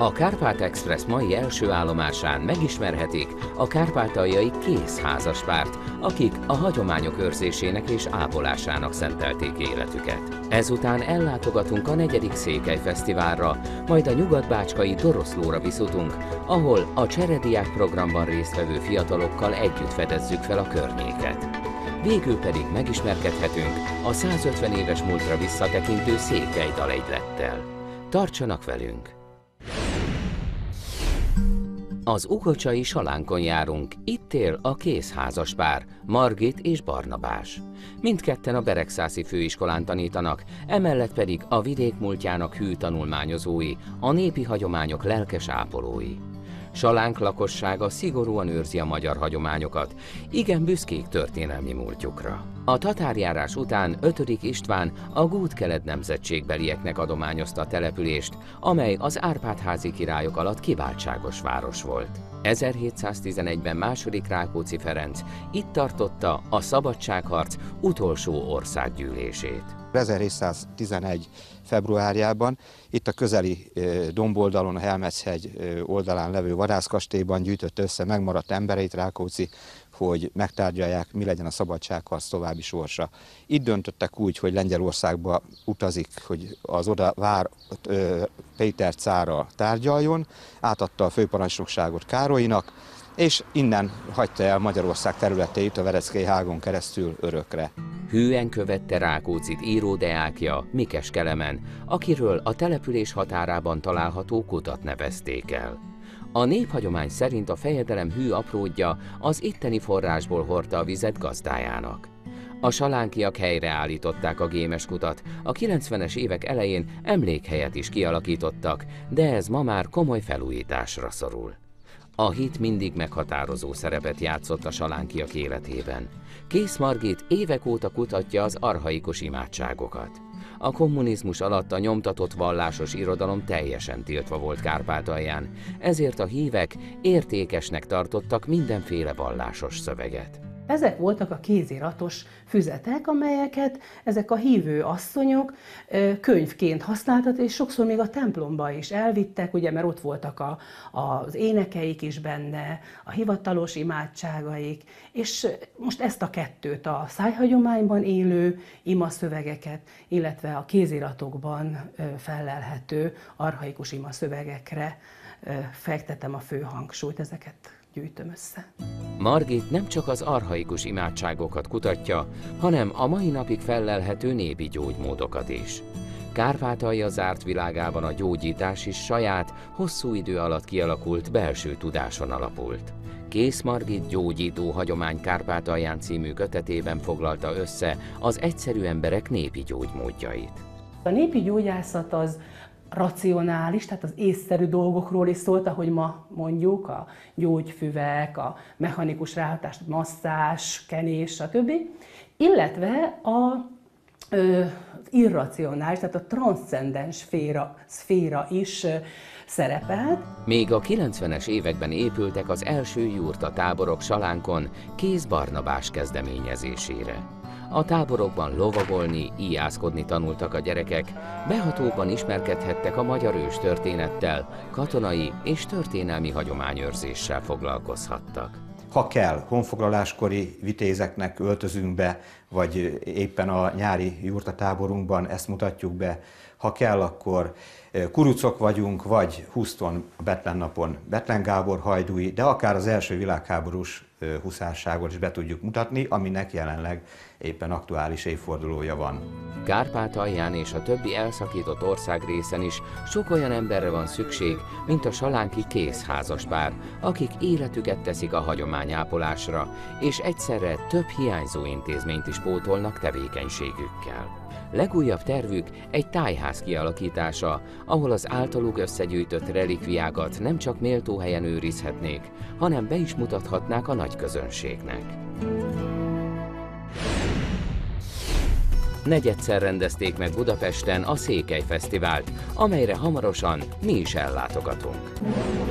A Kárpát Express mai első állomásán megismerhetik a kárpátaljai kész házaspárt, akik a hagyományok őrzésének és ápolásának szentelték életüket. Ezután ellátogatunk a 4. Székelyfesztiválra, majd a nyugatbácskai Doroszlóra viszutunk, ahol a cserediák programban résztvevő fiatalokkal együtt fedezzük fel a környéket. Végül pedig megismerkedhetünk a 150 éves múltra visszatekintő székely dalegylettel. Tartsanak velünk! Az ugocsai Salánkon járunk, itt él a kész házaspár, Margit és Barnabás. Mindketten a Beregszászi főiskolán tanítanak, emellett pedig a vidék múltjának hű tanulmányozói, a népi hagyományok lelkes ápolói. Salánk lakossága szigorúan őrzi a magyar hagyományokat, igen büszkék történelmi múltjukra. A tatárjárás után 5. István a Gúd-Kelet nemzetségbelieknek adományozta a települést, amely az Árpád-házi királyok alatt kiváltságos város volt. 1711-ben II. Rákóczi Ferenc itt tartotta a szabadságharc utolsó országgyűlését. 1711. februárjában itt a közeli domboldalon, a Helmetshegy oldalán levő vadászkastélyban gyűjtött össze megmaradt embereit Rákóczi, hogy megtárgyalják, mi legyen a szabadságharc további sorsa. Itt döntöttek úgy, hogy Lengyelországba utazik, hogy az oda vár Péter cárral tárgyaljon, átadta a főparancsnokságot Károlynak, és innen hagyta el Magyarország területeit a Vereckei hágon keresztül örökre. Hűen követte Rákóczit íródeákja, Mikes Kelemen, akiről a település határában található kutat nevezték el. A néphagyomány szerint a fejedelem hű apródja az itteni forrásból hordta a vizet gazdájának. A salánkiak helyreállították a gémes kutat, a 90-es évek elején emlékhelyet is kialakítottak, de ez ma már komoly felújításra szorul. A hit mindig meghatározó szerepet játszott a salánkiak életében. Kész Margit évek óta kutatja az archaikus imádságokat. A kommunizmus alatt a nyomtatott vallásos irodalom teljesen tiltva volt Kárpátalján, ezért a hívek értékesnek tartottak mindenféle vallásos szöveget. Ezek voltak a kéziratos füzetek, amelyeket ezek a hívő asszonyok könyvként használtak, és sokszor még a templomba is elvittek, ugye, mert ott voltak az énekeik is benne, a hivatalos imádságaik, és most ezt a kettőt, a szájhagyományban élő imaszövegeket, illetve a kéziratokban fellelhető archaikus imaszövegekre fektetem a fő hangsúlyt, ezeket gyűjtöm össze. Margit nem csak az archaikus imádságokat kutatja, hanem a mai napig fellelhető népi gyógymódokat is. Kárpátalja zárt világában a gyógyítás is saját, hosszú idő alatt kialakult belső tudáson alapult. Kész Margit gyógyító hagyomány Kárpátalján című kötetében foglalta össze az egyszerű emberek népi gyógymódjait. A népi gyógyászat az racionális, tehát az észszerű dolgokról is szólt, ahogy ma mondjuk, a gyógyfüvek, a mechanikus ráhatás, masszázs, kenés, stb. Illetve az irracionális, tehát a transzcendens szféra is szerepelt. Még a 90-es években épültek az első jurta táborok Salánkon Kész Barnabás kezdeményezésére. A táborokban lovagolni, íjászkodni tanultak a gyerekek, behatóban ismerkedhettek a magyar őstörténettel, katonai és történelmi hagyományőrzéssel foglalkozhattak. Ha kell, honfoglaláskori vitézeknek öltözünk be, vagy éppen a nyári jurtatáborunkban ezt mutatjuk be. Ha kell, akkor kurucok vagyunk, vagy Houston a Bethlen napon Bethlen Gábor hajdúi, de akár az első világháborús huszárságot is be tudjuk mutatni, aminek jelenleg éppen aktuális évfordulója van. Kárpátalján és a többi elszakított országrészen is sok olyan emberre van szükség, mint a salánki kész házaspár, akik életüket teszik a hagyományápolásra, és egyszerre több hiányzó intézményt is pótolnak tevékenységükkel. Legújabb tervük egy tájház kialakítása, ahol az általuk összegyűjtött relikviákat nem csak méltó helyen őrizhetnék, hanem be is mutathatnák a nagy közönségnek. Negyedszer rendezték meg Budapesten a Székelyfesztivált, amelyre hamarosan mi is ellátogatunk.